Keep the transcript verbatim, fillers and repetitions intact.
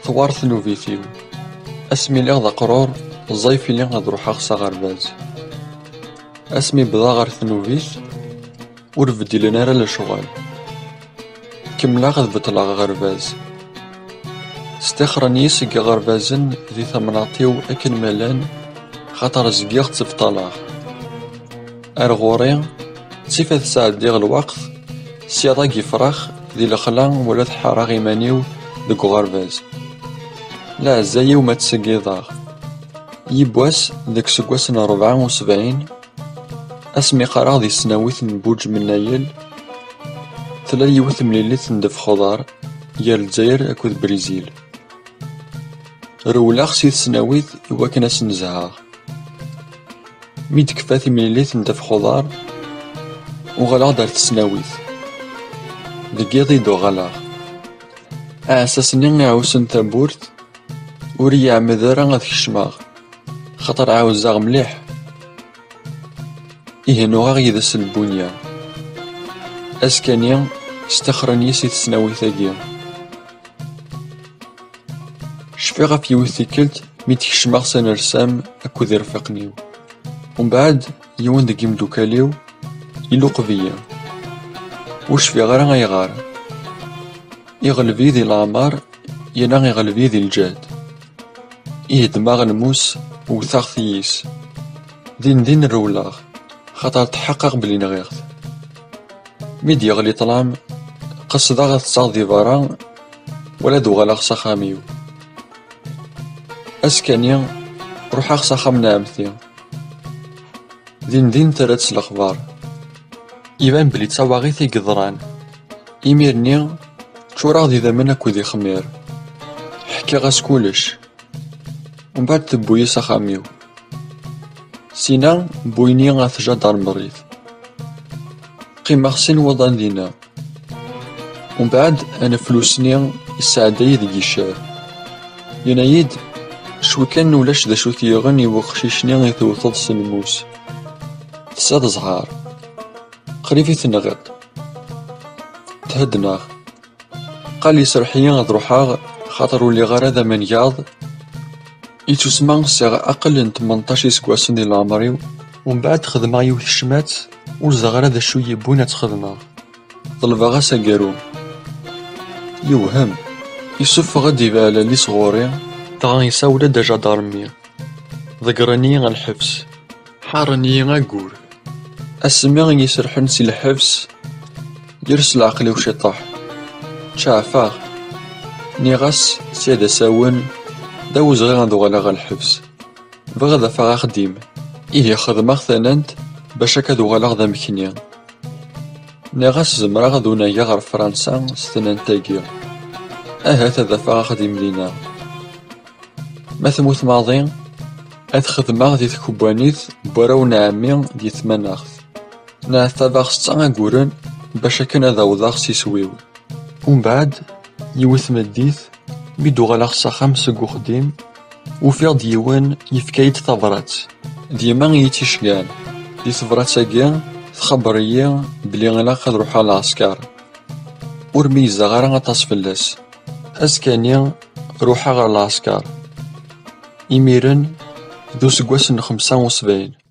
ثوار ثنوفيتيو اسمي لي غدا قرور الظيف لي غاد روحاغ سا غرباز اسمي بدا غار ثنوفيت ور بدي لنا راه لشغال كملا غاد بطلع غرباز استخرني سكا غربازن ذي ثمناطيو اكن ملان خاطر زكيغ تفطلاغ ارغوري تسيفات ساعدي الوقت سياضاكي فراخ ذي الخلا ولا تحراغ يمانيو ديك غرباز لا زاي وما تسقيضاغ يبواس ديك سكواسن ربعة وسبعين اسمي قراغ ذي السناويت نبوج من نايل ثلا يوث مليليت ندف خضار يا الجزائر اكود بريزيل رولاغ سيد سناويت يوا كنا سنزهاغ ميد كفاثي مليليت ندف خضار وغلاغ دارت سناويت دقيضي دو غلاغ أساسني عاوسن تابورت وري عمدارا غاد كشماغ خاطر عاوزاغ مليح إهنوغا غيدس البنية أسكانيا استخرني سيت سناويتاكيا شفيغا في يوثيكلت مي تكشماغ سنرسام أكو ذي رفقنيو ومن بعد يوان دقي مدوكاليو يلوق بيا وش في غير غيغار يغلبي ذي العمار ينا يغلبي ذي الجاد إيه دماغ الموس وثاغ ثييس دين دين الرولاغ خاطر تحقق بلي نغيغت ميد يغلي طلام قصدا غاد تصاغ ذي برا ولا دو غلاغ سخاميو أسكانيا روحاغ سخام نعمتيا دين دين تراتس الأخبار يبان بلي تساواغي في قدران إيميرني تشوراغ ذي ذمن أكو ذي خمير حكي غاس كولش ومن بعد تبويا سخاميو سينا بويني غاثجا دار مريض قيمة خسين وضان دينا ومن بعد أنا فلوسني السعداي ذي الشهر ينايد شو كان ولاش ذا شو تيغني وخشيشني غيثوثض سنموس تساد زهار قريفي تنغط تهدناغ قال لي سرحيا غاد روحاغ خاطر ولي غير هذا من ياض يتسمى ساغ اقل من ثمنطاش سكواسن ديال العمريو ومن بعد خدمة يوث الشمات وزغر هذا شو يبونا تخدمه طلبا غا ساكارو يوهم يصف غادي بالا لي صغوري طغا يساولا دا جدارمي ذكرني غا الحبس حارني غا قول اسمي يسرحن سي الحبس يرسل عقلي وشطاح تشافاغ نيغاس سيادة ساون داوز غير غادو غالا الحبس بغدا فاغا خديم إيه خدمة ثانانت باش هكا دو غالا غدا مكنيا نيغاس زمرا غادو نايا غير فرنسا ستنانتاكيا أهات هذا فاغا خديم لينا ما ثموت ماضي هاد خدمة دي تكوبانيت براو نعمي دي ثماناخت نعتباغ ستا قورن باش هكا نذاوضاغ سيسويو ومن بعد يوث مديث بيدو غلاغ ساخام سكو خديم وفيغ ديوان يفكايد تبرات ديما يتيشكان دي تبراتاكيا تخبريا بلي غالا خاد روحا لعسكر ور ميزا غير غاطاس فلاس اسكانيا روحا غير العسكر إميرن ذو سكواسن خمسة وسبعين